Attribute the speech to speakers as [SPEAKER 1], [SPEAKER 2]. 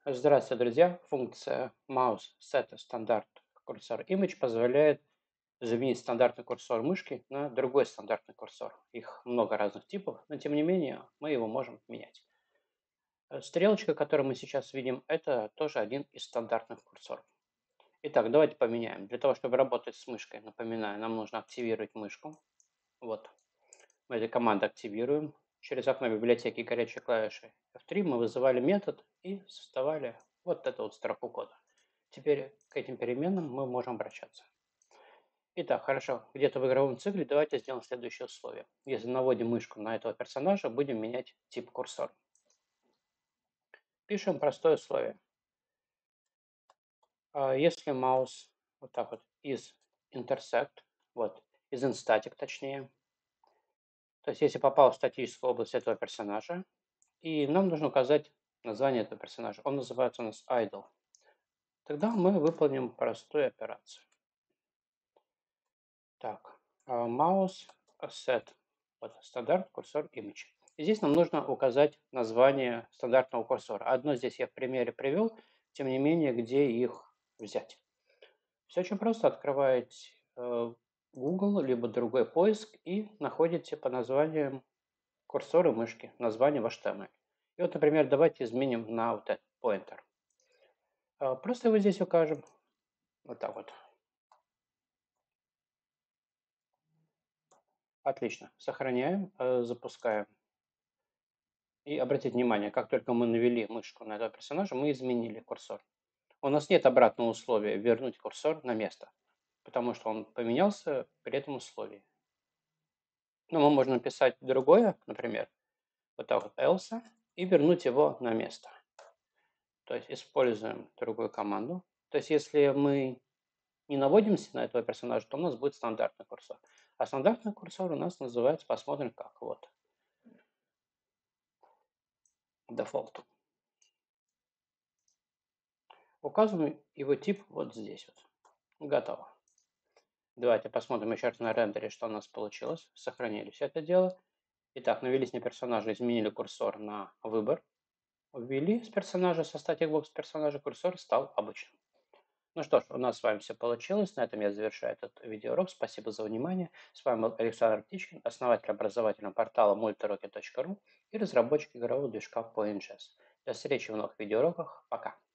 [SPEAKER 1] Здравствуйте, друзья! Функция mouse set стандарт курсор image позволяет заменить стандартный курсор мышки на другой стандартный курсор. Их много разных типов, но тем не менее мы его можем менять. Стрелочка, которую мы сейчас видим, это тоже один из стандартных курсоров. Итак, давайте поменяем. Для того, чтобы работать с мышкой, напоминаю, нам нужно активировать мышку. Вот, мы этой командой активируем. Через окно библиотеки горячей клавиши F3 мы вызывали метод и создавали вот эту вот строку кода. Теперь к этим переменным мы можем обращаться. Итак, хорошо, где-то в игровом цикле давайте сделаем следующее условие. Если наводим мышку на этого персонажа, будем менять тип курсора. Пишем простое условие. Если маус вот так вот из intersect, вот, из instatic точнее, то есть если попал в статическую область этого персонажа, и нам нужно указать название этого персонажа. Он называется у нас idle. Тогда мы выполним простую операцию. Так, mouse set, вот, стандарт курсор image. И здесь нам нужно указать название стандартного курсора. Одно здесь я в примере привел, тем не менее, где их взять. Все очень просто. Открываете Google, либо другой поиск и находите по названиям курсора мышки, название в HTML. И вот, например, давайте изменим на вот этот pointer. Просто его здесь укажем. Вот так вот. Отлично. Сохраняем, запускаем. И обратите внимание, как только мы навели мышку на этого персонажа, мы изменили курсор. У нас нет обратного условия вернуть курсор на место, потому что он поменялся при этом условии. Но мы можем написать другое, например, вот так вот else, и вернуть его на место. То есть используем другую команду. То есть если мы не наводимся на этого персонажа, то у нас будет стандартный курсор. А стандартный курсор у нас называется, посмотрим как, вот, дефолт. Указываем его тип вот здесь вот. Готово. Давайте посмотрим еще раз на рендере, что у нас получилось. Сохранили все это дело. Итак, навелись на персонажа, изменили курсор на выбор. Ввели с персонажа, со static box персонажа, курсор стал обычным. Ну что ж, у нас с вами все получилось. На этом я завершаю этот видеоурок. Спасибо за внимание. С вами был Александр Птичкин, основатель образовательного портала multirocket.ru и разработчик игрового движка PointJazz. До встречи в новых видеоуроках. Пока.